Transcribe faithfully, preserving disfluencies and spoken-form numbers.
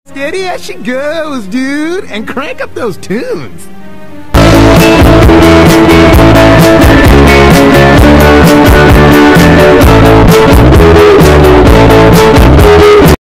Steady as she goes, dude, and crank up those tunes.